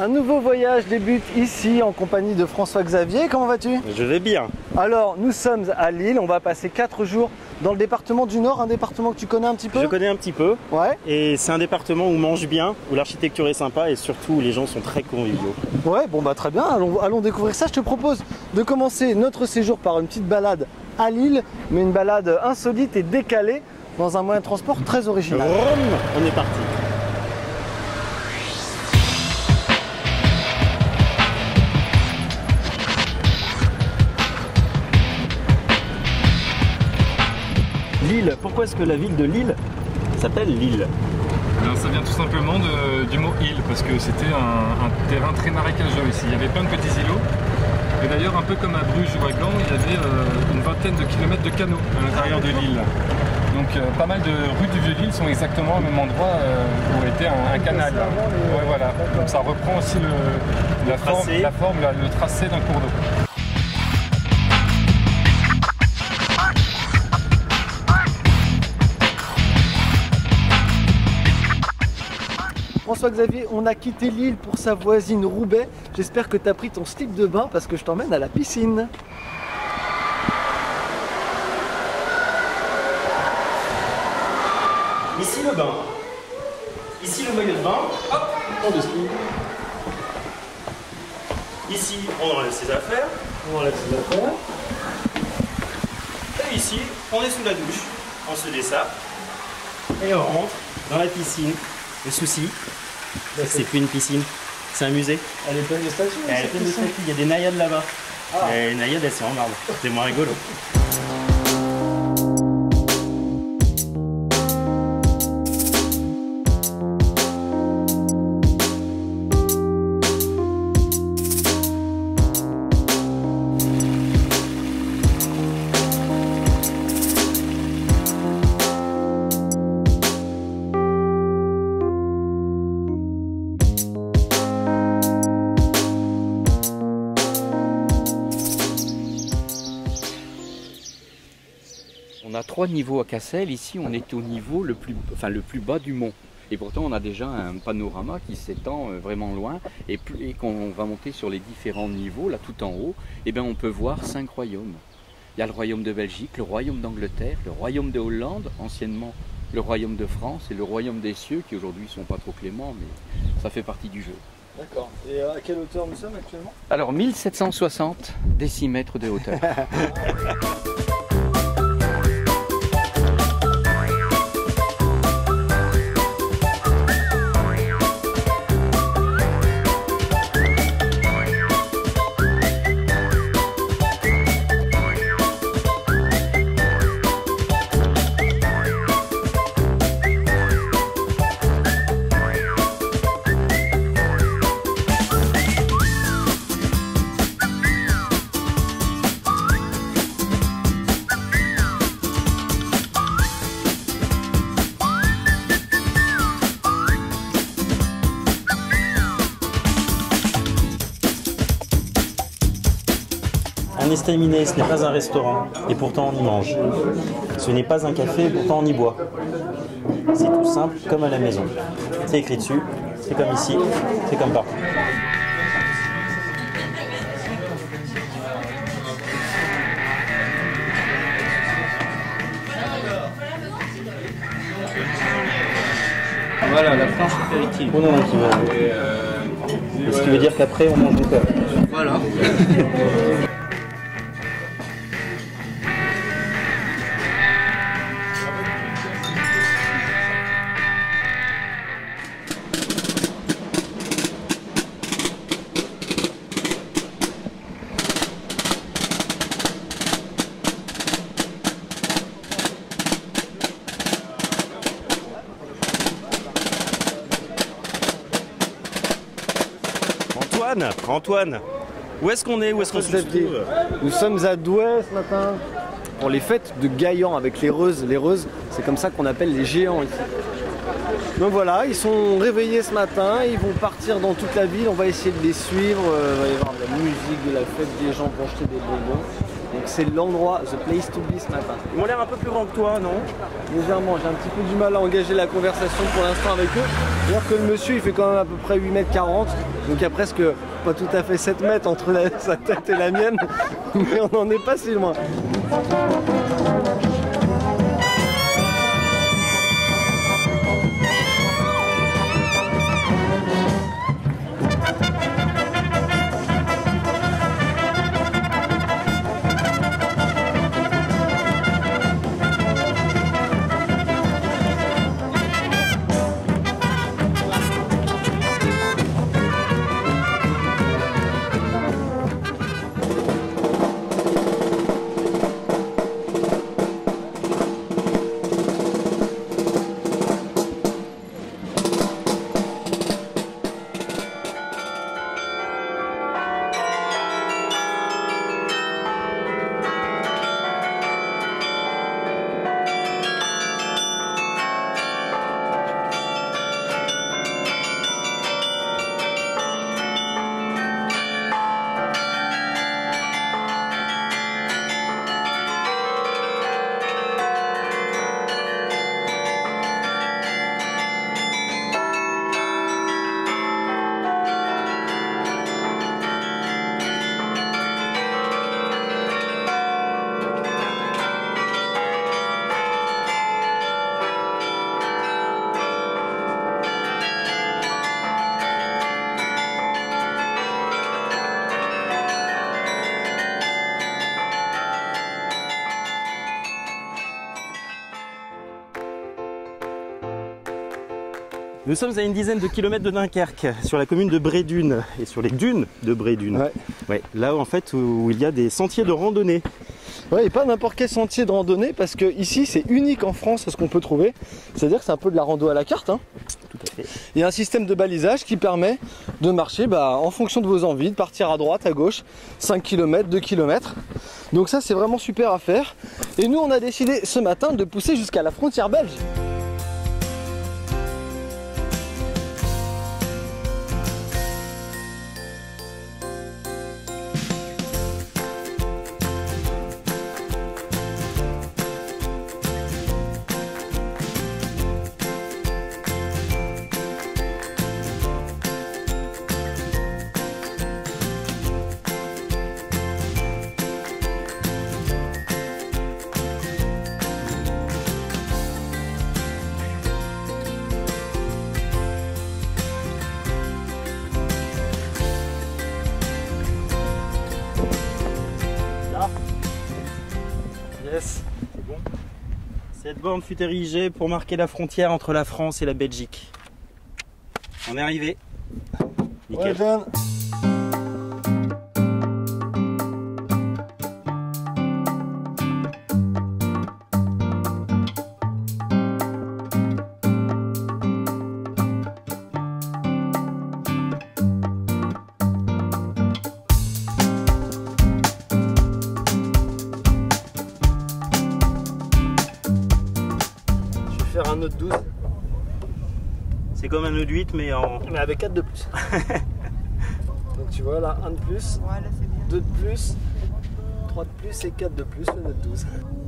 Un nouveau voyage débute ici en compagnie de François-Xavier. Comment vas-tu? Je vais bien. Alors, nous sommes à Lille. On va passer 4 jours dans le département du Nord, un département que tu connais un petit peu? Je connais un petit peu. Ouais. Et c'est un département où on mange bien, où l'architecture est sympa et surtout où les gens sont très conviviaux. Ouais, bon bah très bien. Allons découvrir ça. Je te propose de commencer notre séjour par une petite balade à Lille, mais une balade insolite et décalée dans un moyen de transport très original. Rome, on est parti. Lille, pourquoi est-ce que la ville de Lille s'appelle Lille? Alors ça vient tout simplement du mot île, parce que c'était un terrain très marécageux ici. Il y avait plein de petits îlots. Et d'ailleurs, un peu comme à Bruges ou à Gand, il y avait une vingtaine de kilomètres de canaux à l'intérieur de l'île. Donc pas mal de rues du Vieux-Lille sont exactement au même endroit où était un canal. Ouais, voilà. Donc ça reprend aussi la forme, le tracé d'un cours d'eau. François-Xavier, on a quitté Lille pour sa voisine Roubaix. J'espère que tu as pris ton slip de bain parce que je t'emmène à la piscine. Ici le bain. Ici le maillot de bain. Hop, on le slip. Ici, on enlève ses affaires. Et ici, on est sous la douche. On se dessape. Et on rentre dans la piscine. Le souci, c'est plus une piscine, c'est un musée. Elle est pleine de statues. Elle est pleine de statues. Il y a des naïades là-bas. Ah. Et les naïades, elles sont en marbre. C'est moins rigolo. On a 3 niveaux à Cassel. Ici, on est au niveau le plus bas du mont. Et pourtant, on a déjà un panorama qui s'étend vraiment loin. Et qu'on va monter sur les différents niveaux, là tout en haut, eh bien, on peut voir 5 royaumes. Il y a le royaume de Belgique, le royaume d'Angleterre, le royaume de Hollande, anciennement le royaume de France, et le royaume des cieux, qui aujourd'hui ne sont pas trop cléments, mais ça fait partie du jeu. D'accord. Et à quelle hauteur nous sommes actuellement? Alors, 1760 décimètres de hauteur. Un estaminet, ce n'est pas un restaurant, et pourtant on y mange. Ce n'est pas un café, et pourtant on y boit. C'est tout simple, comme à la maison. C'est écrit dessus, c'est comme ici, c'est comme partout. Voilà, la planche apéritive. Oh non, qui va. Ce qui veut dire qu'après on mange du peur. Voilà. Antoine, où est-ce qu'on est? Où est-ce qu'on se trouve? Nous sommes à Douai ce matin pour les fêtes de Gaillan avec les reuses. Les reuses, c'est comme ça qu'on appelle les géants ici. Donc voilà, ils sont réveillés ce matin, ils vont partir dans toute la ville, on va essayer de les suivre, il va y avoir de la musique, de la fête, des gens vont jeter des bonbons. Donc Donc c'est l'endroit, the place to be ce matin. Ils m'ont l'air un peu plus grands que toi, non? Légèrement, j'ai un petit peu du mal à engager la conversation pour l'instant avec eux. Alors que le monsieur il fait quand même à peu près 8,40 m, donc il y a presque pas tout à fait 7 mètres entre sa tête et la mienne, mais on n'en est pas si loin. Nous sommes à une dizaine de kilomètres de Dunkerque, sur la commune de Brédune et sur les dunes de Brédune. Ouais. Ouais, là en fait où il y a des sentiers de randonnée. Ouais, et pas n'importe quel sentier de randonnée parce que ici c'est unique en France ce qu'on peut trouver. C'est-à-dire que c'est un peu de la rando à la carte. Hein. Tout à fait. Il y a un système de balisage qui permet de marcher en fonction de vos envies, de partir à droite, à gauche, 5 km, 2 km. Donc ça c'est vraiment super à faire. Et nous on a décidé ce matin de pousser jusqu'à la frontière belge. Yes. C'est bon. Cette borne fut érigée pour marquer la frontière entre la France et la Belgique. On est arrivé. Nickel. Ouais, John. Faire un nœud de 12. C'est comme un nœud de 8 mais avec 4 de plus. Donc tu vois là, 1 de plus, Voilà, c'est bien. 2 de plus, 3 de plus et 4 de plus, le nœud de 12.